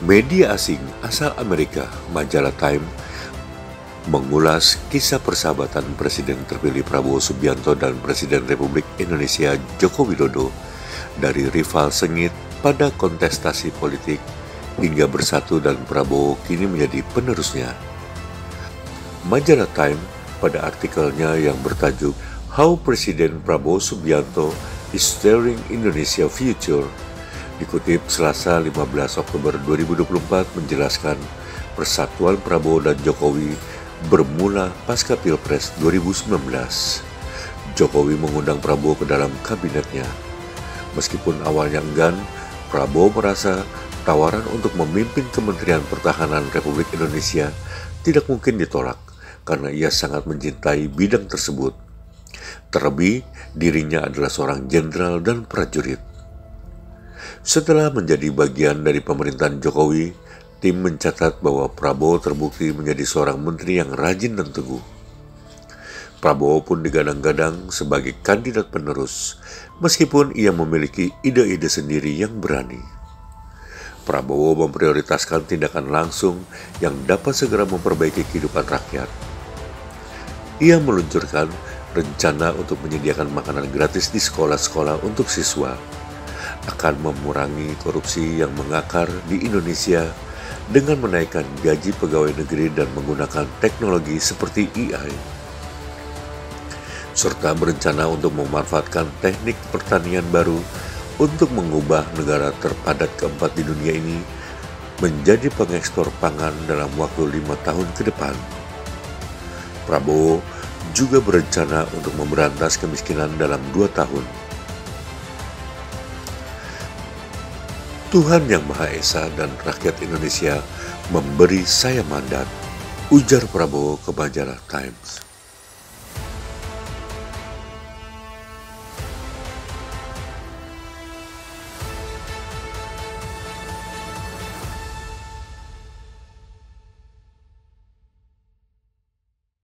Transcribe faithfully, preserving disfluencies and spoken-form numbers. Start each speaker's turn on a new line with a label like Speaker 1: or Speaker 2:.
Speaker 1: Media asing asal Amerika, majalah Time, mengulas kisah persahabatan Presiden terpilih Prabowo Subianto dan Presiden Republik Indonesia Joko Widodo dari rival sengit pada kontestasi politik hingga bersatu dan Prabowo kini menjadi penerusnya. Majalah Time pada artikelnya yang bertajuk How Presiden Prabowo Subianto is Steering Indonesia Future dikutip Selasa lima belas Oktober dua ribu dua puluh empat menjelaskan persatuan Prabowo dan Jokowi bermula pasca Pilpres dua ribu sembilan belas. Jokowi mengundang Prabowo ke dalam kabinetnya. Meskipun awalnya enggan, Prabowo merasa tawaran untuk memimpin Kementerian Pertahanan Republik Indonesia tidak mungkin ditolak karena ia sangat mencintai bidang tersebut. Terlebih, dirinya adalah seorang jenderal dan prajurit. Setelah menjadi bagian dari pemerintahan Jokowi, tim mencatat bahwa Prabowo terbukti menjadi seorang menteri yang rajin dan teguh. Prabowo pun digadang-gadang sebagai kandidat penerus, meskipun ia memiliki ide-ide sendiri yang berani. Prabowo memprioritaskan tindakan langsung yang dapat segera memperbaiki kehidupan rakyat. Ia meluncurkan rencana untuk menyediakan makanan gratis di sekolah-sekolah untuk siswa, akan mengurangi korupsi yang mengakar di Indonesia dengan menaikkan gaji pegawai negeri dan menggunakan teknologi seperti A I, serta berencana untuk memanfaatkan teknik pertanian baru untuk mengubah negara terpadat keempat di dunia ini menjadi pengekspor pangan dalam waktu lima tahun ke depan. Prabowo juga berencana untuk memberantas kemiskinan dalam dua tahun. Tuhan Yang Maha Esa dan rakyat Indonesia memberi saya mandat, ujar Prabowo ke majalah Times.